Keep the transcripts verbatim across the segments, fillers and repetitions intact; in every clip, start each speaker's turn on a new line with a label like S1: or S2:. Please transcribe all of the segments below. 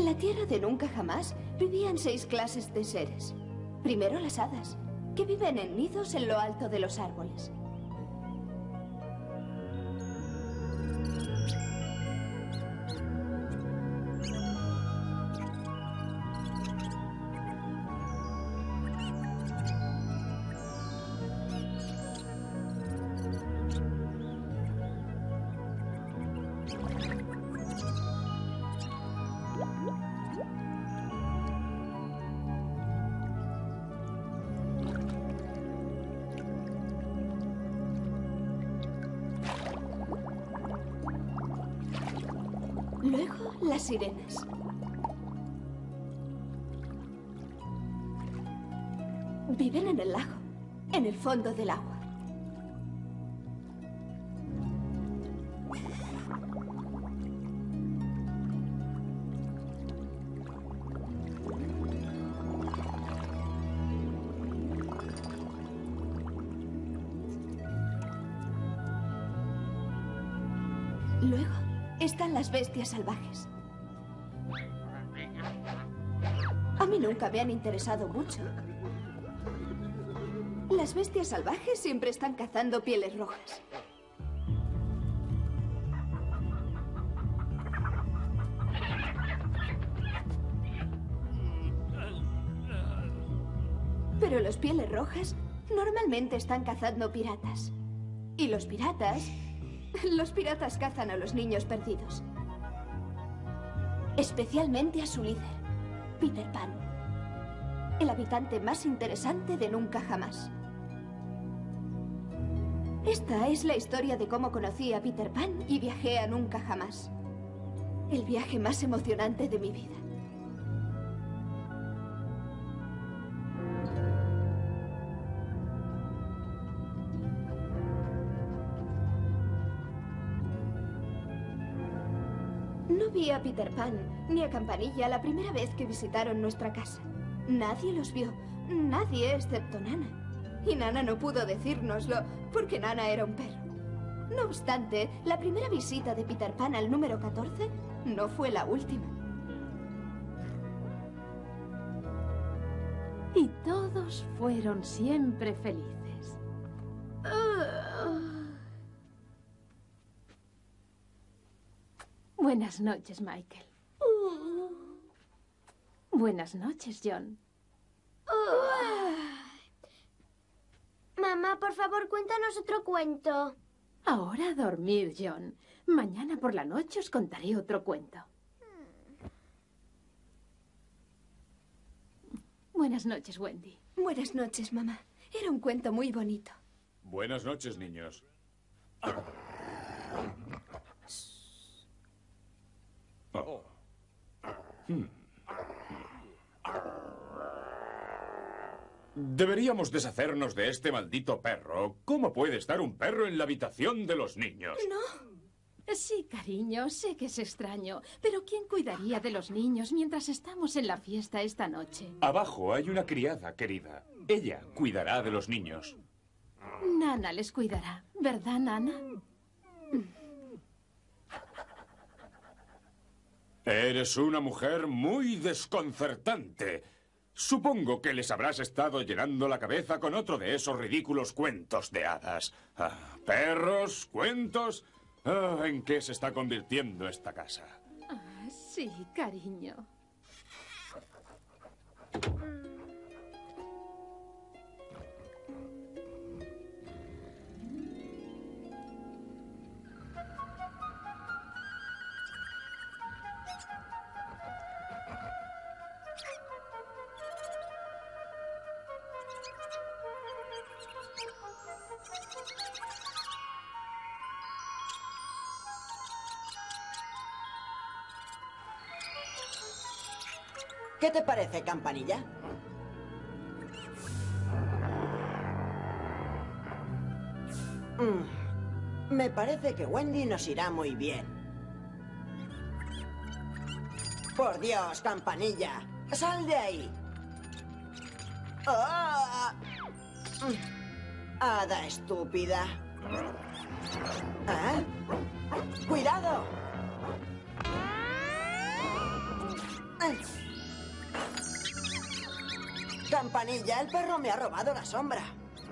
S1: la tierra de nunca jamás vivían seis clases de seres. Primero las hadas, que viven en nidos en lo alto de los árboles. Luego, las sirenas. Viven en el lago, en el fondo del agua. Luego están las bestias salvajes. A mí nunca me han interesado mucho. Las bestias salvajes siempre están cazando pieles rojas. Pero los pieles rojas normalmente están cazando piratas. Y los piratas... Los piratas cazan a los niños perdidos. Especialmente a su líder, Peter Pan. El habitante más interesante de nunca jamás. Esta es la historia de cómo conocí a Peter Pan y viajé a nunca jamás. El viaje más emocionante de mi vida. No vi a Peter Pan ni a Campanilla la primera vez que visitaron nuestra casa. Nadie los vio, nadie excepto Nana. Y Nana no pudo decírnoslo porque Nana era un perro. No obstante, la primera visita de Peter Pan al número catorce no fue la última.
S2: Y todos fueron siempre felices. Uh. Buenas noches, Michael.
S3: Uh.
S2: Buenas noches, John.
S3: Uh. Mamá, por favor, cuéntanos otro cuento.
S2: Ahora a dormir, John. Mañana por la noche os contaré otro cuento. Buenas noches, Wendy.
S1: Buenas noches, mamá. Era un cuento muy bonito.
S4: Buenas noches, niños. Oh. Hmm. Deberíamos deshacernos de este maldito perro. ¿Cómo puede estar un perro en la habitación de los niños?
S1: No.
S2: Sí, cariño, sé que es extraño, pero ¿quién cuidaría de los niños mientras estamos en la fiesta esta noche?
S4: Abajo hay una criada, querida. Ella cuidará de los niños.
S2: Nana les cuidará, ¿verdad, Nana?
S4: Eres una mujer muy desconcertante. Supongo que les habrás estado llenando la cabeza con otro de esos ridículos cuentos de hadas. Ah, perros, cuentos... Ah, ¿en qué se está convirtiendo esta casa?
S2: Ah, sí, cariño.
S5: ¿Qué te parece, Campanilla? Mm, me parece que Wendy nos irá muy bien. Por Dios, Campanilla, ¡sal de ahí! ¡Oh! ¡Hada estúpida! ¿Eh? ¡Cuidado! Campanilla, el perro me ha robado la sombra.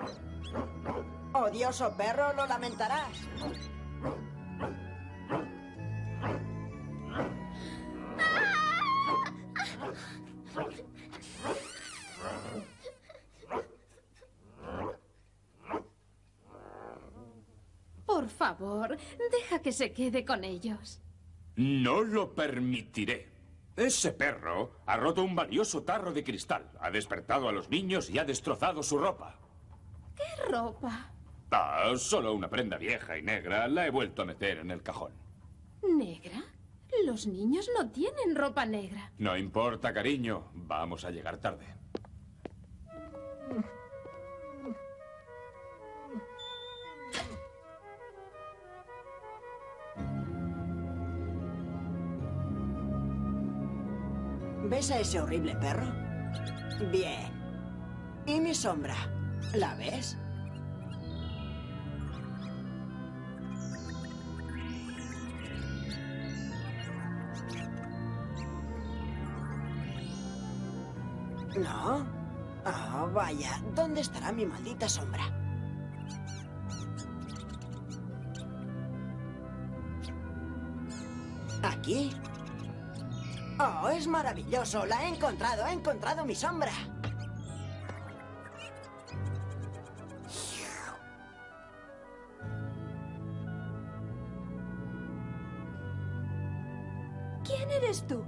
S5: Odioso perro, lo lamentarás.
S2: Por favor, deja que se quede con ellos.
S4: No lo permitiré. Ese perro ha roto un valioso tarro de cristal, ha despertado a los niños y ha destrozado su ropa.
S2: ¿Qué ropa?
S4: Ah, solo una prenda vieja y negra. La he vuelto a meter en el cajón.
S2: ¿Negra? Los niños no tienen ropa negra.
S4: No importa, cariño. Vamos a llegar tarde.
S5: ¿Ves a ese horrible perro? Bien. ¿Y mi sombra? ¿La ves? ¿No? Oh, vaya. ¿Dónde estará mi maldita sombra? ¿Aquí? Oh, es maravilloso. La he encontrado. He encontrado mi sombra.
S1: ¿Quién eres tú?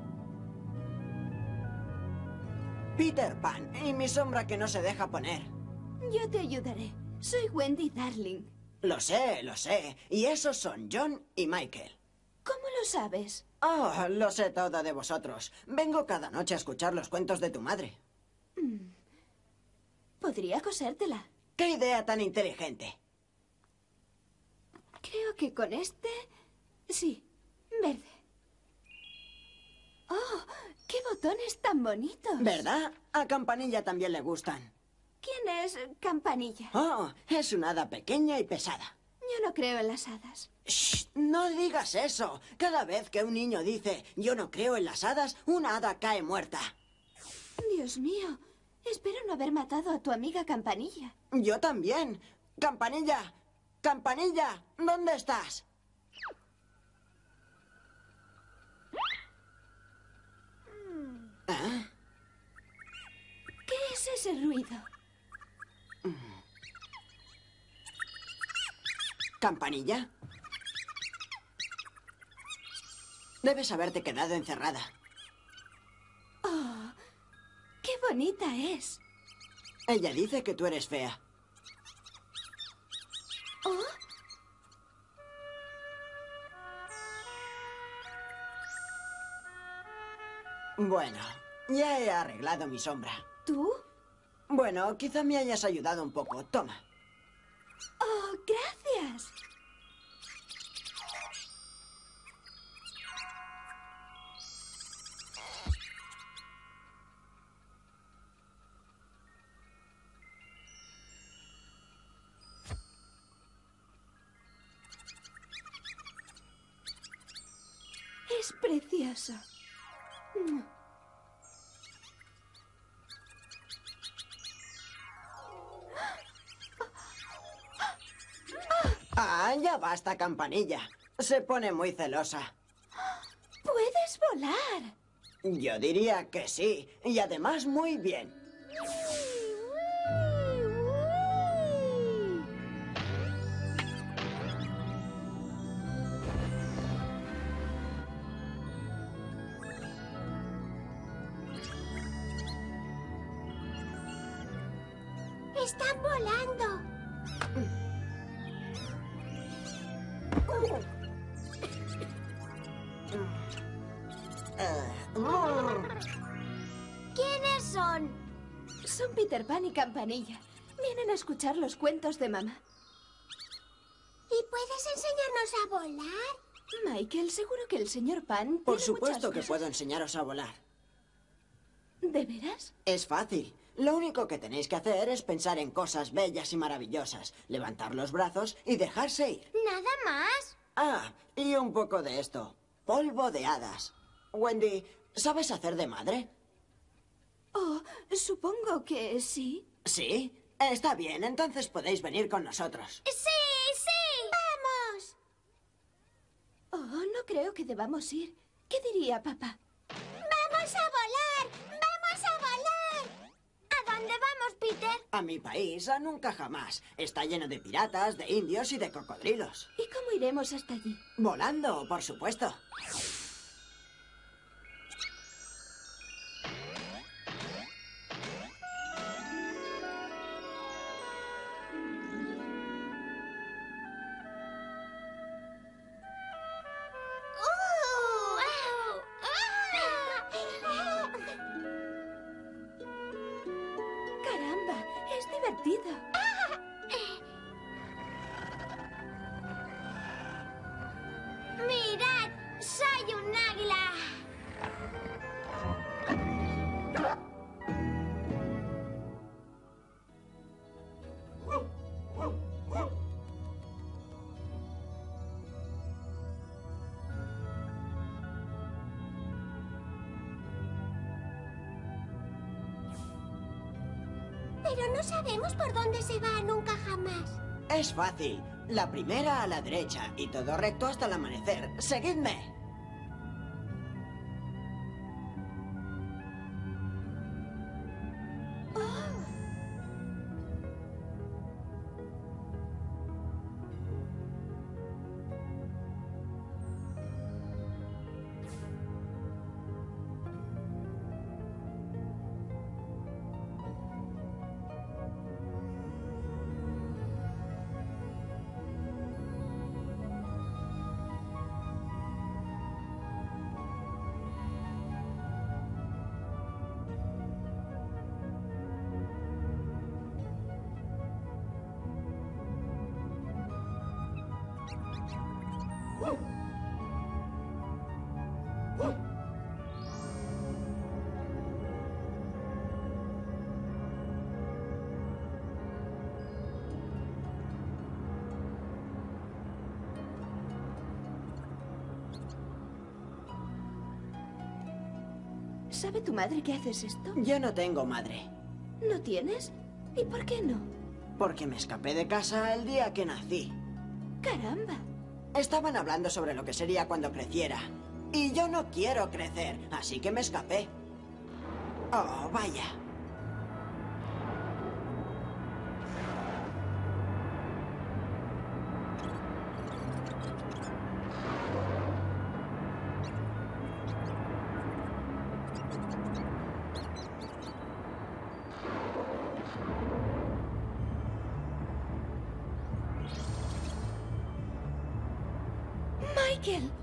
S5: Peter Pan. Y mi sombra que no se deja poner.
S1: Yo te ayudaré. Soy Wendy Darling.
S5: Lo sé, lo sé. Y esos son John y Michael.
S1: ¿Cómo lo sabes?
S5: Oh, lo sé todo de vosotros. Vengo cada noche a escuchar los cuentos de tu madre.
S1: Podría cosértela.
S5: ¡Qué idea tan inteligente!
S1: Creo que con este... Sí, verde. ¡Oh! ¡Qué botones tan bonitos!
S5: ¿Verdad? A Campanilla también le gustan.
S1: ¿Quién es Campanilla?
S5: Oh, es una hada pequeña y pesada.
S1: Yo no creo en las hadas.
S5: Shh, no digas eso. Cada vez que un niño dice yo no creo en las hadas, una hada cae muerta.
S1: Dios mío. Espero no haber matado a tu amiga Campanilla.
S5: Yo también. Campanilla, Campanilla, ¿dónde estás? ¿Ah?
S1: ¿Qué es ese ruido?
S5: ¿Campanilla? Debes haberte quedado encerrada.
S1: ¡Oh! ¡Qué bonita es!
S5: Ella dice que tú eres fea.
S1: ¿Oh?
S5: Bueno, ya he arreglado mi sombra.
S1: ¿Tú?
S5: Bueno, quizá me hayas ayudado un poco. Toma.
S1: ¡Oh, gracias! Es precioso. Mm.
S5: Ah, ya basta, Campanilla. Se pone muy celosa.
S1: ¡Puedes volar!
S5: Yo diría que sí. Y además muy bien.
S3: ¡Están volando! ¿Quiénes son?
S1: Son Peter Pan y Campanilla. Vienen a escuchar los cuentos de mamá.
S3: ¿Y puedes enseñarnos a volar?
S1: Michael, seguro que el señor Pan
S5: Por
S1: tiene
S5: supuesto
S1: muchas
S5: que
S1: cosas.
S5: puedo enseñaros a volar.
S1: ¿De veras?
S5: Es fácil. Lo único que tenéis que hacer es pensar en cosas bellas y maravillosas, levantar los brazos y dejarse ir.
S3: ¿Nada más?
S5: Ah, y un poco de esto. Polvo de hadas. Wendy, ¿sabes hacer de madre?
S1: Oh, supongo que sí.
S5: ¿Sí? Está bien, entonces podéis venir con nosotros.
S3: ¡Sí, sí! ¡Vamos!
S1: Oh, no creo que debamos ir. ¿Qué diría papá?
S3: ¡Vamos a volar! ¡Vamos a volar! ¿A dónde vamos, Peter?
S5: A mi país, a nunca jamás. Está lleno de piratas, de indios y de cocodrilos.
S1: ¿Y cómo iremos hasta allí?
S5: Volando, por supuesto.
S1: ¡Caramba! ¡Es divertido!
S3: ¡Mirad! ¡Soy un águila! Pero no sabemos por dónde se va nunca jamás.
S5: Es fácil. La primera a la derecha y todo recto hasta el amanecer. ¡Seguidme!
S1: ¿Sabe tu madre que haces esto?
S5: Yo no tengo madre.
S1: ¿No tienes? ¿Y por qué no?
S5: Porque me escapé de casa el día que nací.
S1: ¡Caramba!
S5: Estaban hablando sobre lo que sería cuando creciera. Y yo no quiero crecer, así que me escapé. Oh, vaya.
S1: ¡Michael!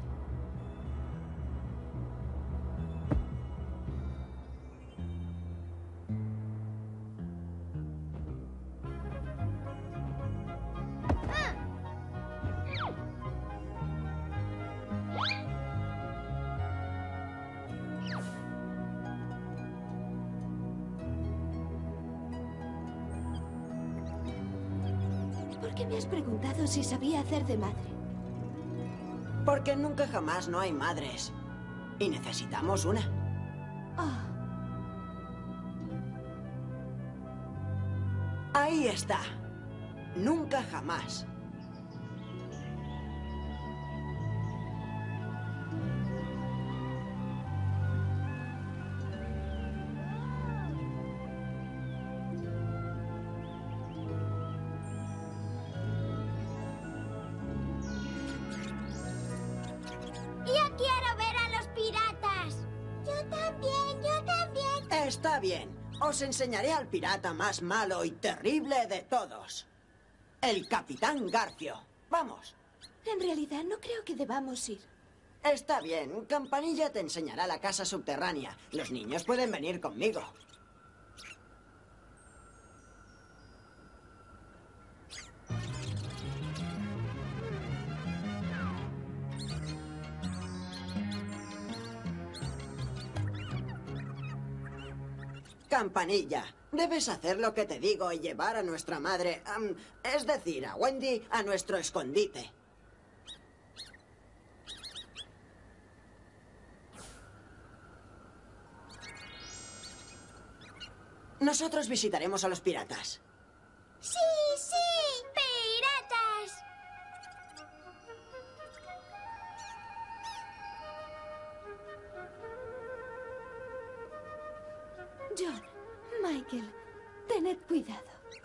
S1: ¿Por qué me has preguntado si sabía hacer de madre?
S5: Porque nunca jamás no hay madres. Y necesitamos una.
S1: Oh,
S5: Ahí está. Nunca jamás.
S3: Yo quiero ver a los piratas. Yo también, yo también.
S5: Está bien. Os enseñaré al pirata más malo y terrible de todos. El Capitán Garfio. Vamos.
S1: en realidad no creo que debamos ir.
S5: Está bien. Campanilla te enseñará la casa subterránea. Los niños pueden venir conmigo. Campanilla, debes hacer lo que te digo y llevar a nuestra madre, um, es decir, a Wendy, a nuestro escondite. Nosotros visitaremos a los piratas.
S3: ¡Sí, sí! ¡Piratas!
S1: John, Michael, tened cuidado.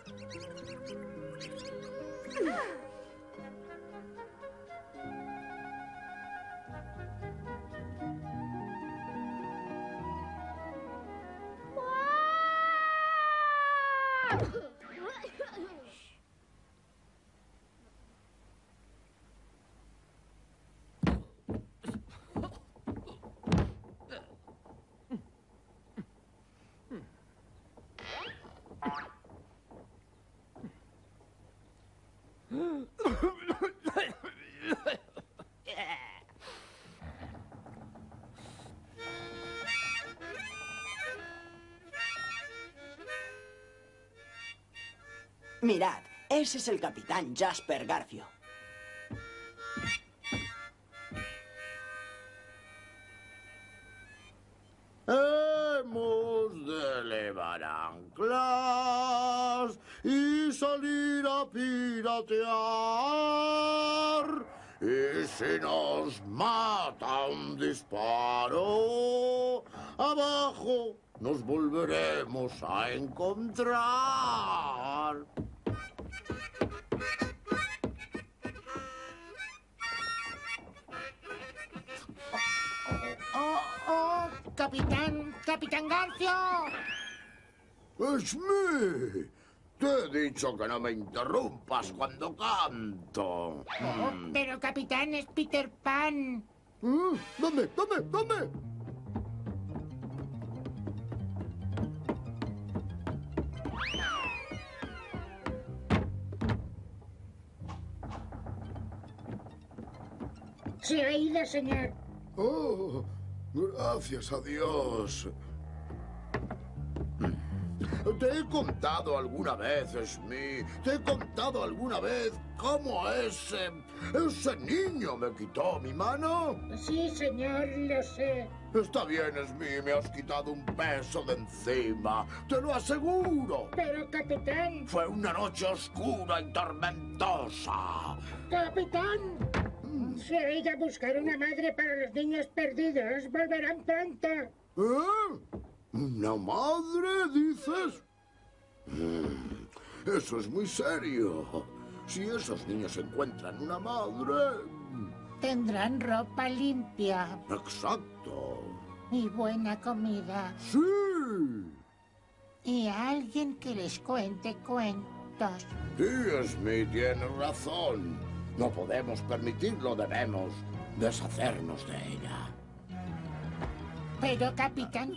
S5: Mirad, ese es el capitán Jasper Garfio.
S6: Hemos de elevar anclas y salir a piratear. Y si nos mata un disparo, abajo nos volveremos a encontrar.
S7: ¡Oh, oh! ¡Capitán! ¡Capitán Garfio!
S6: ¡Smee! Te he dicho que no me interrumpas cuando canto.
S7: Oh, pero capitán es Peter Pan.
S6: ¿Eh? ¿Dónde? ¿Dónde? ¿Dónde?
S7: Se ha ido, señor.
S6: Oh, gracias a Dios. Te he contado alguna vez, Smee, te he contado alguna vez cómo ese, ese niño me quitó mi mano.
S7: Sí, señor, lo sé.
S6: Está bien, Smee, me has quitado un peso de encima, te lo aseguro.
S7: Pero, capitán...
S6: Fue una noche oscura y tormentosa.
S7: ¡Capitán! Se ha ido a buscar una madre para los niños perdidos. Volverán pronto.
S6: ¿Eh? ¿Una madre, dices? Mm, eso es muy serio. Si esos niños encuentran una madre...
S7: Tendrán ropa limpia
S6: Exacto.
S7: y buena comida.
S6: Sí.
S7: Y alguien que les cuente cuentos.
S6: Sí, Smee, tienes razón. No podemos permitirlo, debemos deshacernos de ella.
S7: Pero, capitán...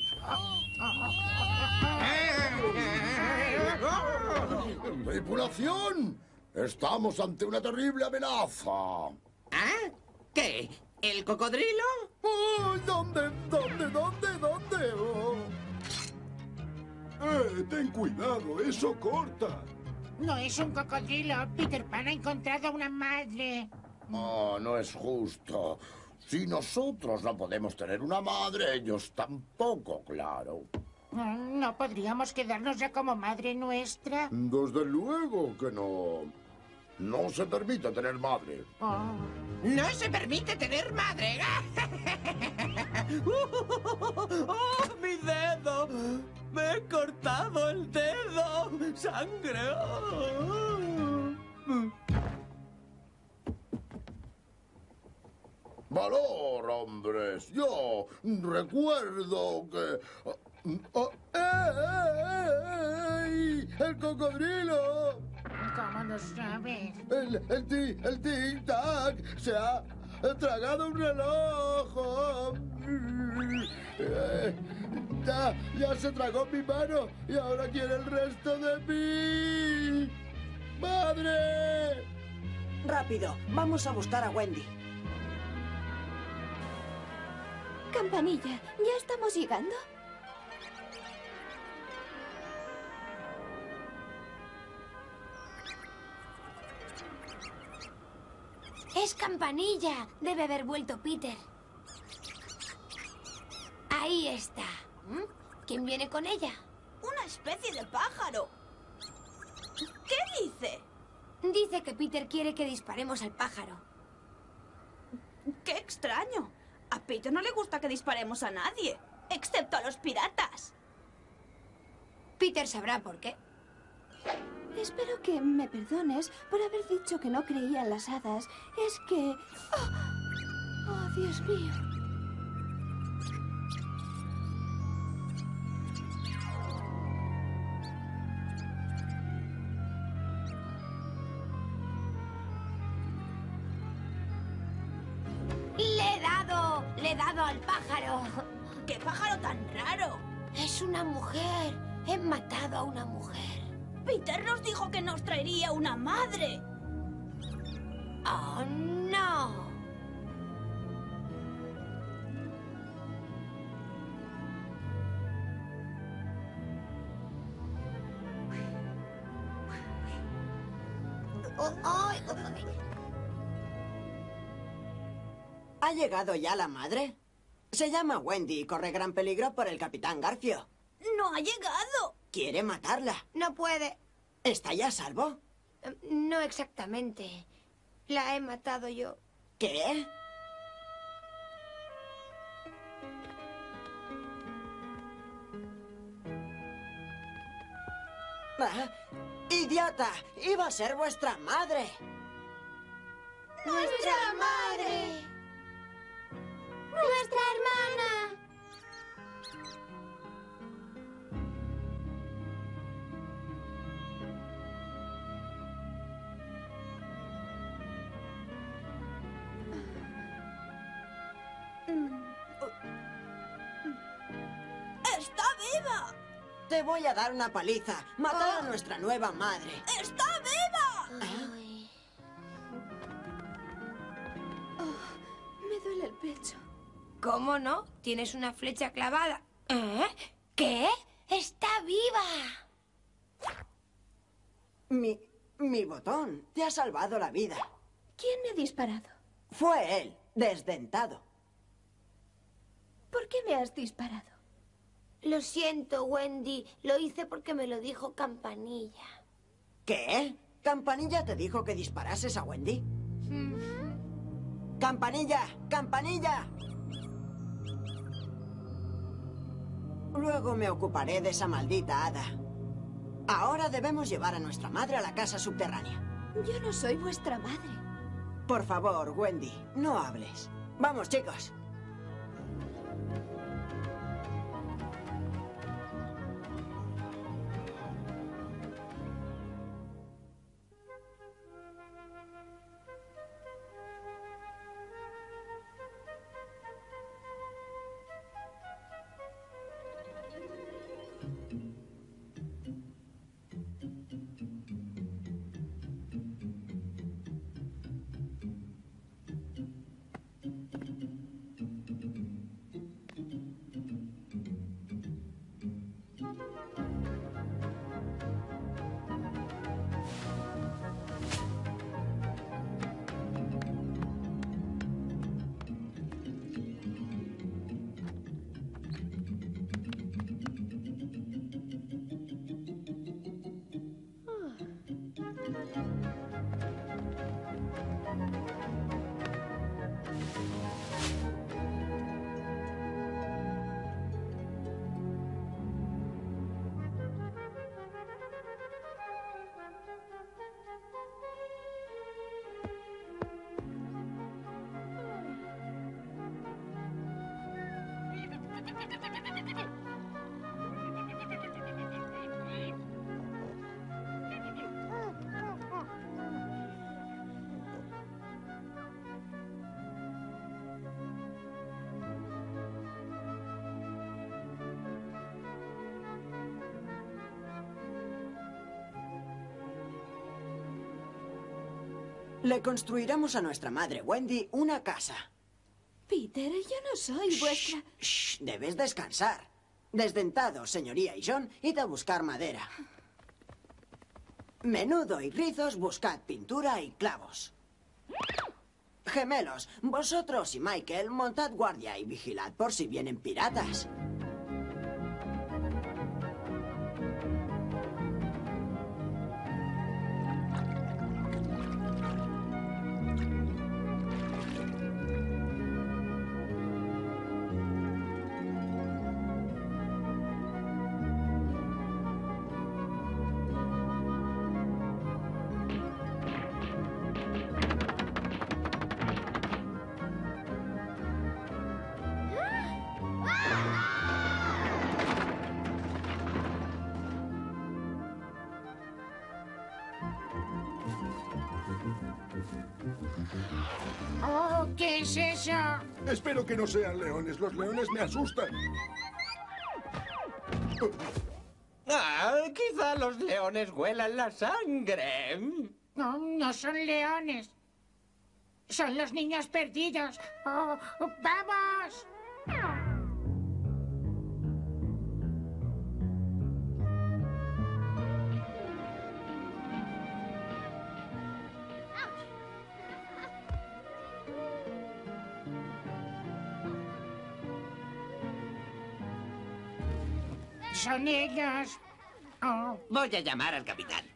S6: ¡Tripulación! Estamos ante una terrible amenaza.
S8: ¿Ah? ¿Qué? ¿El cocodrilo?
S6: Oh, ¿Dónde? ¿Dónde? ¿Dónde? ¿Dónde? Oh.
S9: ¡Eh! ¡Ten cuidado! ¡Eso corta!
S7: No es un cocodrilo. Peter Pan ha encontrado una madre.
S6: Oh, no es justo. Si nosotros no podemos tener una madre, ellos tampoco, claro.
S7: ¿No podríamos quedarnos ya como madre nuestra?
S6: Desde luego que no. No se permite tener madre.
S7: Oh.
S8: ¡No se permite tener madre! ¡Oh, mi dedo! ¡Me he cortado el dedo! ¡Sangre!
S6: Valor, hombres. Yo recuerdo que... Oh, ¡eh, eh, eh! ¡El cocodrilo!
S7: ¿Cómo lo sabes?
S6: El, el, ti, el tic-tac se ha tragado un reloj. Eh, Ya, ya se tragó mi mano y ahora quiere el resto de mí. ¡Madre!
S5: Rápido, vamos a buscar a Wendy.
S1: Campanilla, ¿ya estamos llegando?
S3: Es Campanilla. Debe haber vuelto Peter. Ahí está. ¿Mm? ¿Quién viene con ella?
S10: Una especie de pájaro. ¿Qué dice?
S11: Dice que Peter quiere que disparemos al pájaro.
S10: ¡Qué extraño! A Peter no le gusta que disparemos a nadie, excepto a los piratas.
S11: Peter sabrá por qué.
S1: Espero que me perdones por haber dicho que no creía en las hadas. Es que... ¡Oh, oh Dios mío!
S11: ¡Le he dado! ¡Le he dado al pájaro!
S10: ¡Qué pájaro tan raro!
S11: Es una mujer. He matado a una mujer.
S10: Peter nos dijo que nos traería una madre.
S11: ¡Oh, no! Oh, oh, oh.
S5: ¿Ha llegado ya la madre? Se llama Wendy y corre gran peligro por el Capitán Garfio.
S10: ¡No ha llegado!
S5: Quiere matarla.
S11: No puede.
S5: ¿Está ya a salvo?
S11: No exactamente. La he matado yo.
S5: ¿Qué? Ah, ¡idiota! ¡Iba a ser vuestra madre!
S11: ¡Nuestra madre! ¡Nuestra hermana!
S10: ¡Está viva!
S5: Te voy a dar una paliza. Matar a nuestra nueva madre.
S10: ¡Está viva!
S11: Ay.
S1: Oh, me duele el pecho.
S11: ¿Cómo no? Tienes una flecha clavada. ¿Eh? ¿Qué? ¡Está viva!
S5: Mi... mi botón. Te ha salvado la vida.
S1: ¿Quién me ha disparado?
S5: Fue él, desdentado.
S1: ¿Por qué me has disparado?
S11: Lo siento, Wendy. Lo hice porque me lo dijo Campanilla.
S5: ¿Qué? ¿Campanilla te dijo que disparases a Wendy?
S11: Mm.
S5: ¡Campanilla! ¡Campanilla! Luego me ocuparé de esa maldita hada. Ahora debemos llevar a nuestra madre a la casa subterránea.
S1: Yo no soy vuestra madre.
S5: Por favor, Wendy, no hables. Vamos, chicos. Le construiremos a nuestra madre, Wendy, una casa.
S1: Peter, yo no soy vuestra...
S5: Shh, debes descansar. Desdentado, señoría y John, id a buscar madera. Menudo y Rizos, buscad pintura y clavos. Gemelos, vosotros y Michael, montad guardia y vigilad por si vienen piratas.
S7: Oh, ¿qué es eso?
S9: Espero que no sean leones. Los leones me asustan.
S8: Ah, quizá los leones huelan la sangre.
S7: No, no son leones. Son los niños perdidos. Oh, ¡vamos! Son ellos. Oh.
S8: Voy a llamar al capitán.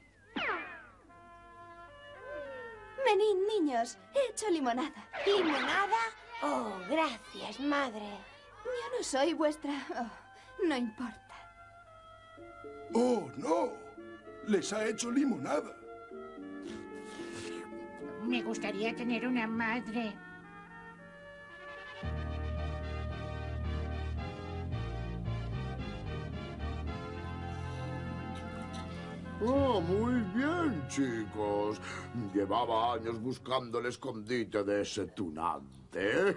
S1: Venid, niños. He hecho limonada.
S11: ¿Limonada? Oh, gracias, madre.
S1: Yo no soy vuestra... Oh, no importa.
S9: ¡Oh, no! Les ha hecho limonada.
S7: Me gustaría tener una madre.
S6: Oh, muy bien, chicos. Llevaba años buscando el escondite de ese tunante.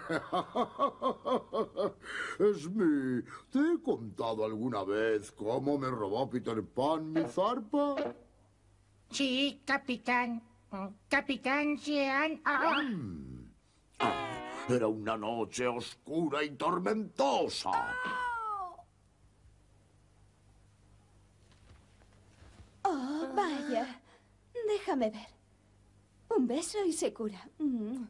S6: Smee, ¿te he contado alguna vez cómo me robó Peter Pan mi zarpa?
S7: Sí, capitán. Capitán Sean. Ah.
S6: Mm. Ah, era una noche oscura y tormentosa.
S1: Oh, vaya. Déjame ver. Un beso y se cura. Mm.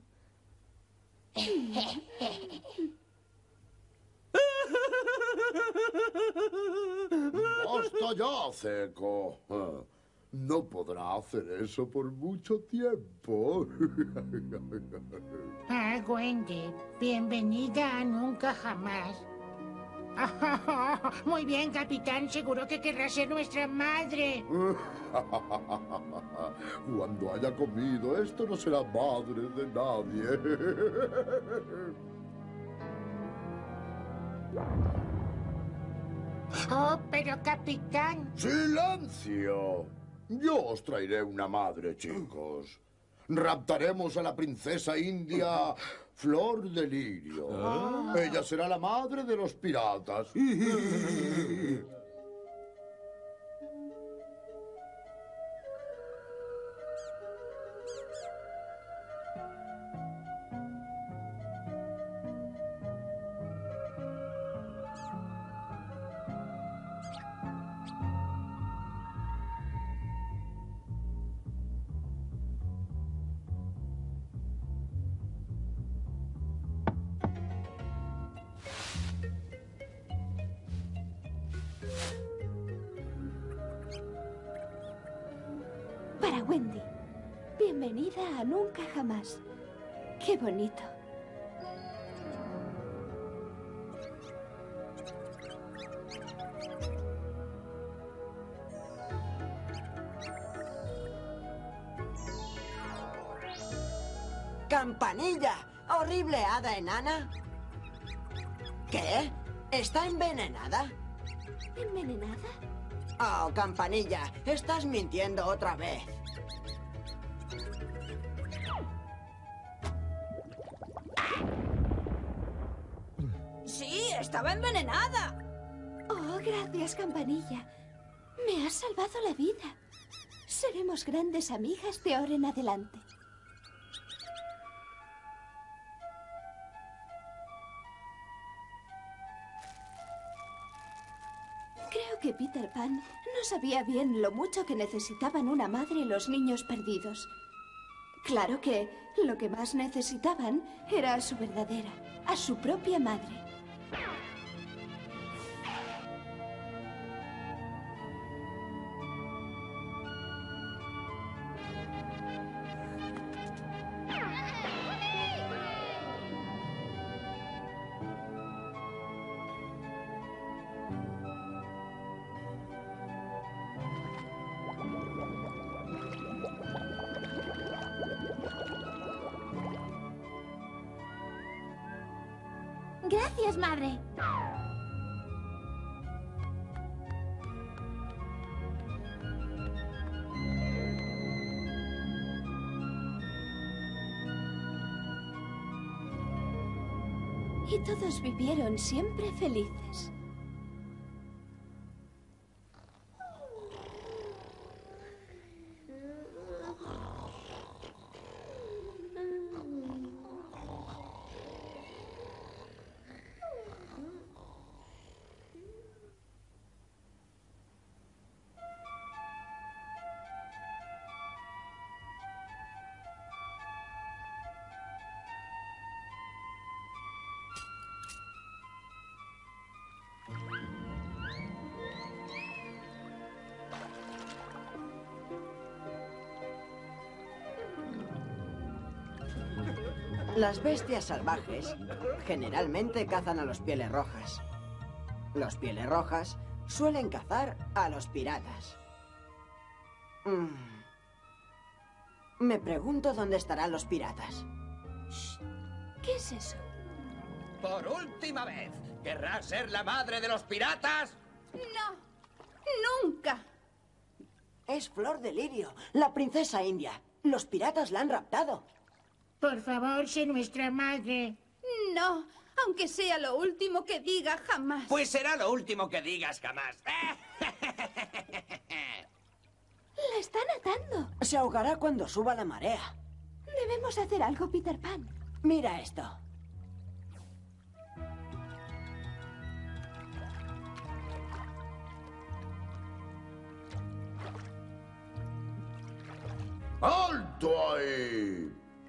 S6: ¡Basta ya, Ceco! No podrá hacer eso por mucho tiempo.
S7: Ah, Wendy, bienvenida a Nunca Jamás. Muy bien, capitán. Seguro que querrá ser nuestra madre.
S6: Cuando haya comido, esto no será madre de nadie.
S7: Oh, pero capitán.
S6: ¡Silencio! Yo os traeré una madre, chicos. Raptaremos a la princesa india Flor de Lirio.
S7: Ah.
S6: Ella será la madre de los piratas.
S1: Para Wendy. Bienvenida a Nunca Jamás. Qué bonito.
S5: ¡Campanilla! ¡Horrible hada enana! ¿Qué? ¿Está envenenada?
S1: ¿Envenenada?
S5: Oh, Campanilla, estás mintiendo otra vez.
S10: Sí, estaba envenenada.
S1: Oh, gracias, Campanilla. Me has salvado la vida. Seremos grandes amigas de ahora en adelante. Creo que Peter Pan no sabía bien lo mucho que necesitaban una madre los niños perdidos. Claro que lo que más necesitaban era a su verdadera, a su propia madre.
S3: Gracias, madre.
S1: Y todos vivieron siempre felices.
S5: Las bestias salvajes generalmente cazan a los pieles rojas. Los pieles rojas suelen cazar a los piratas. Mm. Me pregunto dónde estarán los piratas.
S1: ¿Qué es eso?
S8: Por última vez, ¿querrás ser la madre de los piratas?
S10: No, nunca.
S5: Es Flor de Lirio, la princesa india. Los piratas la han raptado.
S7: Por favor, sé nuestra madre.
S10: No, aunque sea lo último que diga jamás.
S8: Pues será lo último que digas jamás.
S1: La están atando.
S5: Se ahogará cuando suba la marea.
S1: Debemos hacer algo, Peter Pan.
S5: Mira esto.
S6: ¡Alto ahí!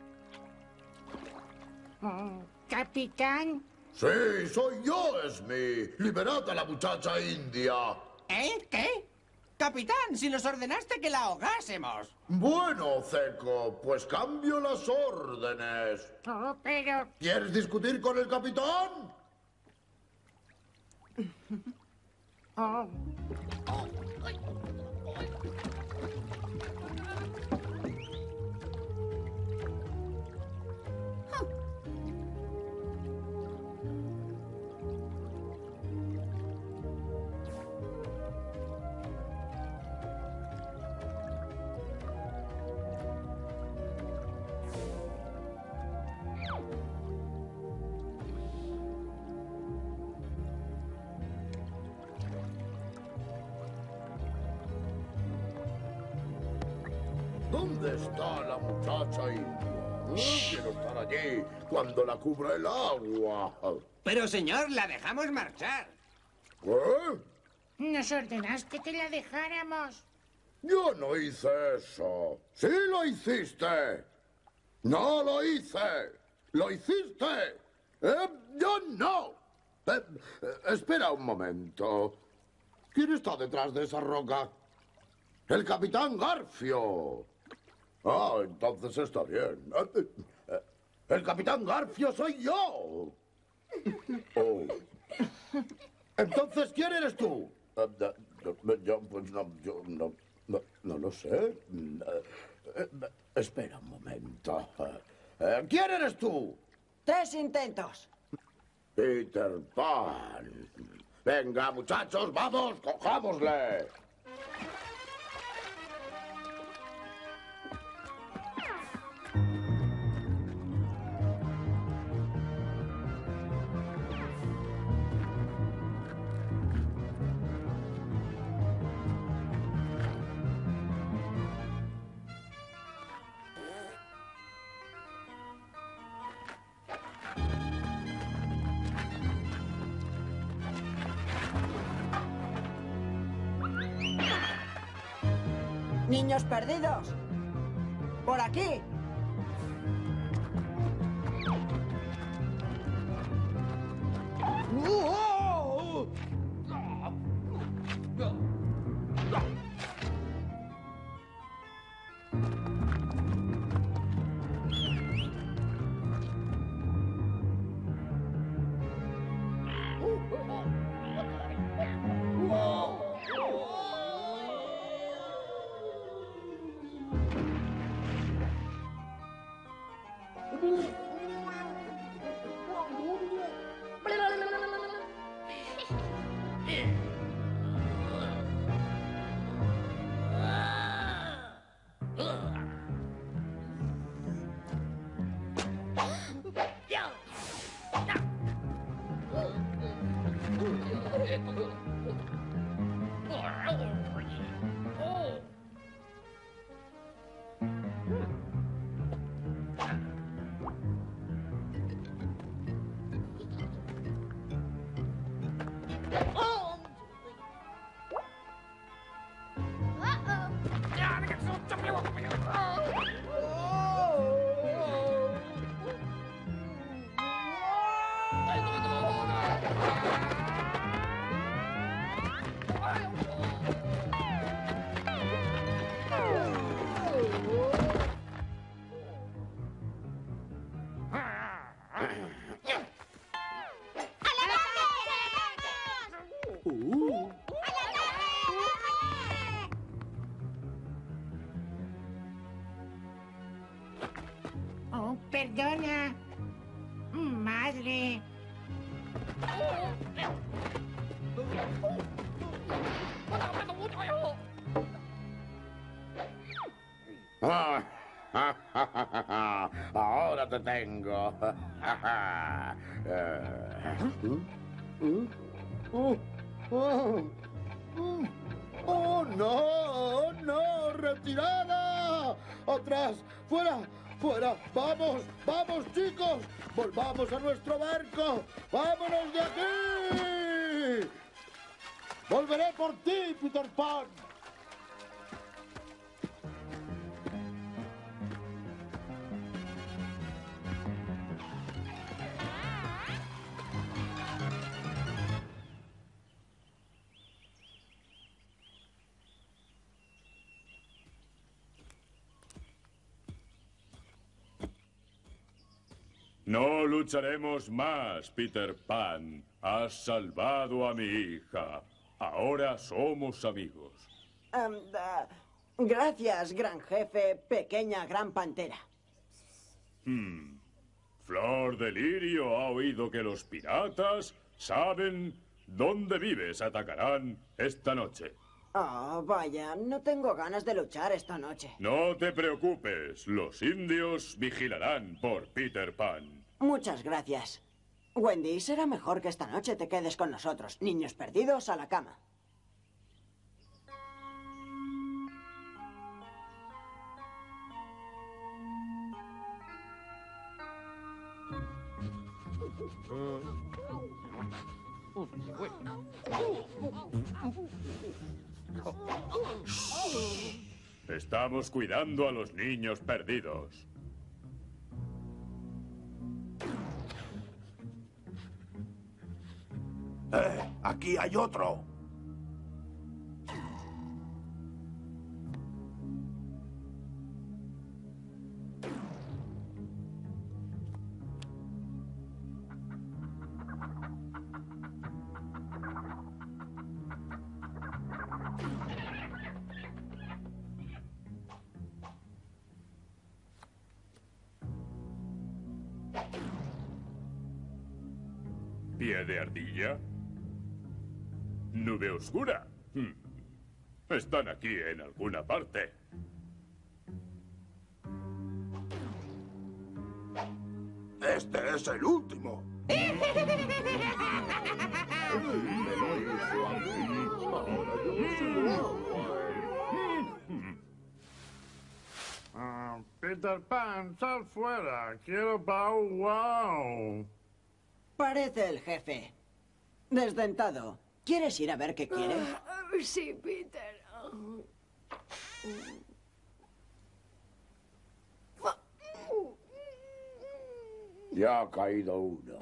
S7: Oh, capitán.
S6: Sí, soy yo, Esme. Liberad a la muchacha india.
S8: ¿Eh? ¿Qué? Capitán, si nos ordenaste que la ahogásemos.
S6: Bueno, Ceco, pues cambio las órdenes.
S7: Oh, pero...
S6: ¿Quieres discutir con el capitán?
S7: Oh.
S6: ¿Dónde está la muchacha india? ¿Eh? Quiero estar allí cuando la cubra el agua.
S8: Pero, señor, la dejamos marchar.
S6: ¿Eh?
S7: Nos ordenaste que la dejáramos.
S6: Yo no hice eso. Sí lo hiciste. No lo hice. Lo hiciste. ¿Eh? Yo no. Eh, eh, espera un momento. ¿Quién está detrás de esa roca? El capitán Garfio. Ah, entonces está bien. Eh, eh, El capitán Garfio soy yo. Oh. Entonces, ¿quién eres tú? Eh, eh, eh, Yo, pues no, yo no, no, no lo sé. Eh, eh, Espera un momento. Eh, ¿Quién eres tú?
S5: Tres intentos.
S6: Peter Pan. Venga, muchachos, vamos, cojámosle.
S5: Niños perdidos. Por aquí.
S7: Oh, perdona. Madre.
S6: Ahora te tengo. Oh, oh, oh, oh, no, no, retirada. Atrás, fuera, fuera. Vamos, vamos, chicos. Volvamos a nuestro barco. Vámonos de aquí. Volveré por ti, Peter Pan.
S4: No lucharemos más, Peter Pan. Has salvado a mi hija. Ahora somos amigos.
S5: Um, uh, gracias, gran jefe, pequeña gran pantera.
S4: Hmm. Flor de Lirio ha oído que los piratas saben dónde vives. Atacarán esta noche.
S5: Oh, vaya, no tengo ganas de luchar esta noche.
S4: No te preocupes. Los indios vigilarán por Peter Pan.
S5: Muchas gracias. Wendy, será mejor que esta noche te quedes con nosotros. Niños perdidos, a la cama.
S4: Estamos cuidando a los niños perdidos.
S9: ¡Eh! ¡Aquí hay otro!
S4: ¿Pie de ardilla? ¿Nube oscura? Hmm. Están aquí en alguna parte.
S9: Este es el último.
S12: Ah, Peter Pan, sal fuera. Quiero Bow Wow.
S5: Parece el jefe. Desdentado. ¿Quieres ir a ver qué quiere?
S11: Uh, sí, Peter.
S9: Ya ha caído uno.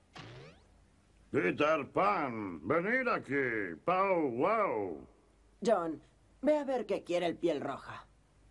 S12: Peter Pan, venid aquí. Bow Wow.
S5: John, ve a ver qué quiere el piel roja.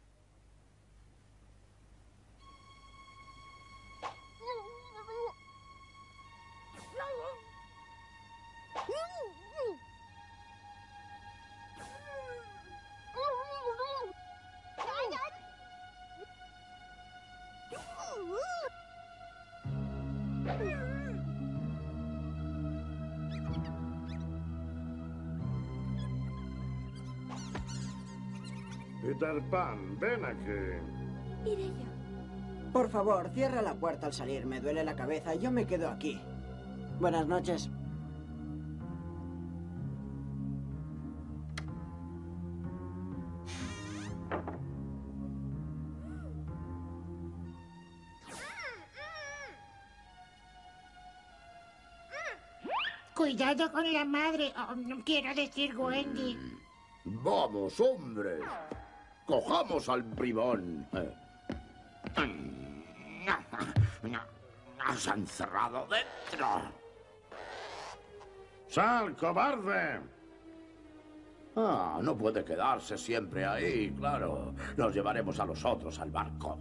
S12: Peter Pan, ven aquí.
S11: Iré yo.
S5: Por favor, cierra la puerta al salir. Me duele la cabeza. Yo me quedo aquí. Buenas noches.
S7: Cuidado con la madre. Oh, no quiero decir Wendy.
S9: Vamos, hombre. Cojamos al bribón. Eh. Se ha encerrado dentro.
S12: ¡Sal, cobarde!
S9: Ah, no puede quedarse siempre ahí, claro. Nos llevaremos a los otros al barco.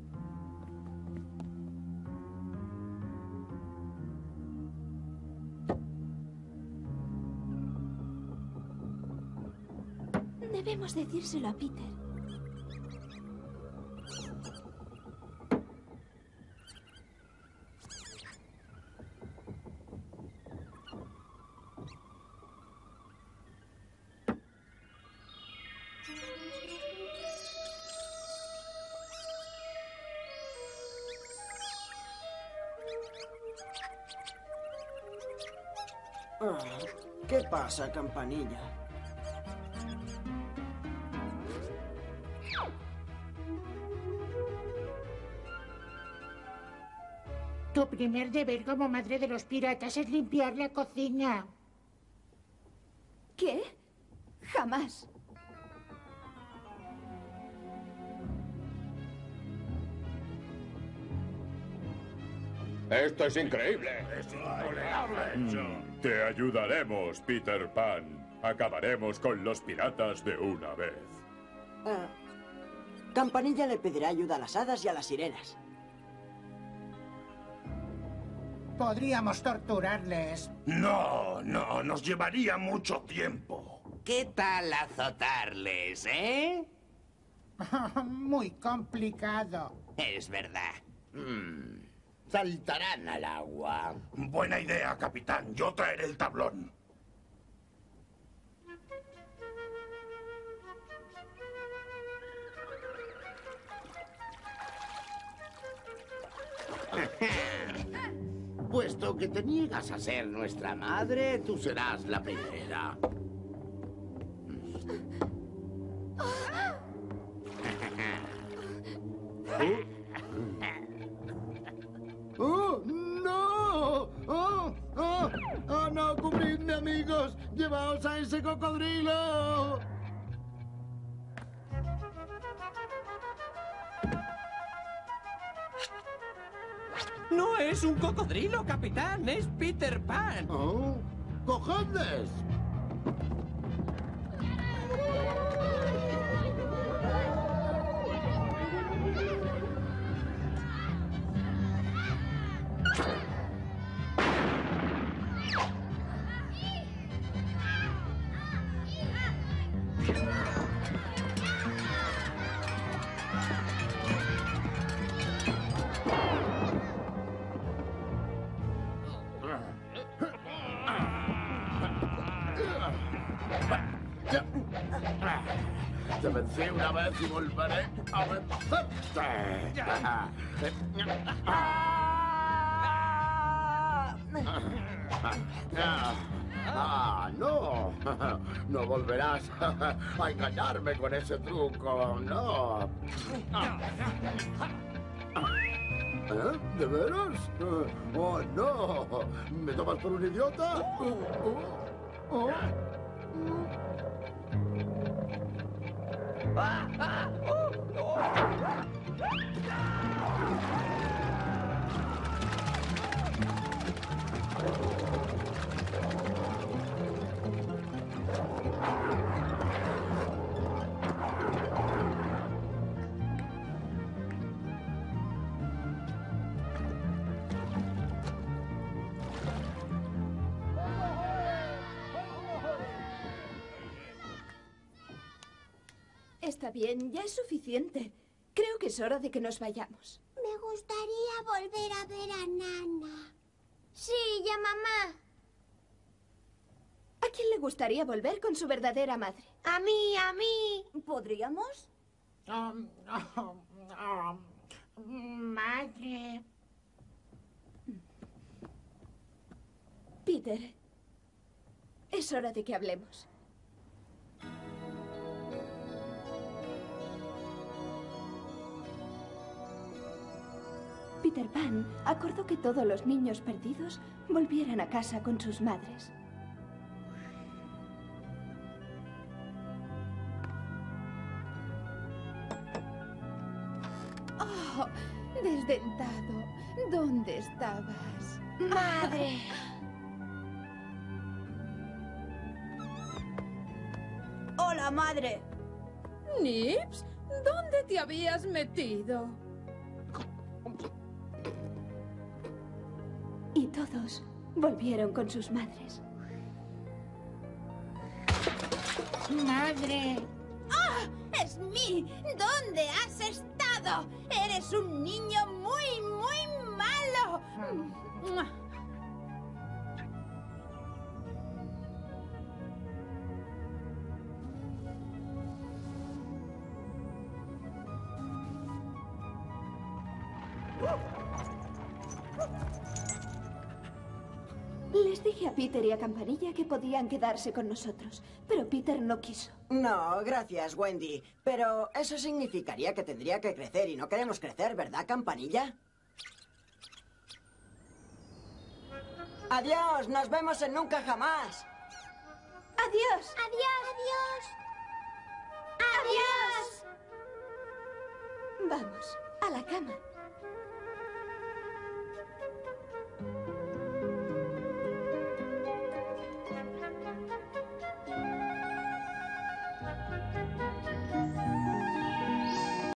S1: Debemos decírselo a Peter.
S5: Ah, ¿qué pasa, Campanilla?
S7: Tu primer deber como madre de los piratas es limpiar la cocina.
S1: ¿Qué? Jamás.
S4: Esto es increíble.
S9: Es intolerable.
S4: Mm, te ayudaremos, Peter Pan. Acabaremos con los piratas de una vez.
S5: Ah, Campanilla le pedirá ayuda a las hadas y a las sirenas.
S7: Podríamos torturarles.
S9: No, no, nos llevaría mucho tiempo.
S13: ¿Qué tal azotarles, eh?
S7: Muy complicado.
S13: Es verdad. Mm. Saltarán al agua.
S9: Buena idea, capitán. Yo traeré el tablón.
S13: Puesto que te niegas a ser nuestra madre, tú serás la primera.
S6: ¡Oh, no! ¡Oh, oh! ¡Oh, no! ¡Cubridme, amigos! ¡Llevaos a ese cocodrilo!
S8: No es un cocodrilo, capitán, es Peter Pan.
S6: ¡Oh! ¡Cogedles!
S9: Te vencí una vez y volveré a vencerte. Ah, no. No volverás a engañarme con ese truco, no. ¿Eh? ¿De veras? Oh, no. ¿Me tomas por un idiota? Oh, oh, oh.
S8: ¡Ah! ¡Ah! ¡Oh! ¡Oh!
S1: Está bien, ya es suficiente. Creo que es hora de que nos vayamos.
S3: Me gustaría volver a ver a Nana. Sí, y a mamá.
S1: ¿A quién le gustaría volver con su verdadera madre?
S3: A mí, a mí.
S10: ¿Podríamos?
S7: Um, oh, oh, madre.
S1: Peter, es hora de que hablemos. Peter Pan acordó que todos los niños perdidos volvieran a casa con sus madres.
S2: Oh, desdentado, ¿dónde estabas?
S11: ¡Madre!
S10: ¡Hola, madre!
S2: Nips, ¿dónde te habías metido?
S1: Y todos volvieron con sus madres.
S7: ¡Madre!
S10: ¡Ah! ¡Es mí! ¿Dónde has estado? Eres un niño muy, muy malo. ¡Mua!
S1: Les dije a Peter y a Campanilla que podían quedarse con nosotros, pero Peter no quiso.
S5: No, gracias, Wendy. Pero eso significaría que tendría que crecer y no queremos crecer, ¿verdad, Campanilla? Adiós, nos vemos en Nunca Jamás.
S1: ¡Adiós!
S3: ¡Adiós! ¡Adiós! ¡Adiós!
S1: Vamos, a la cama.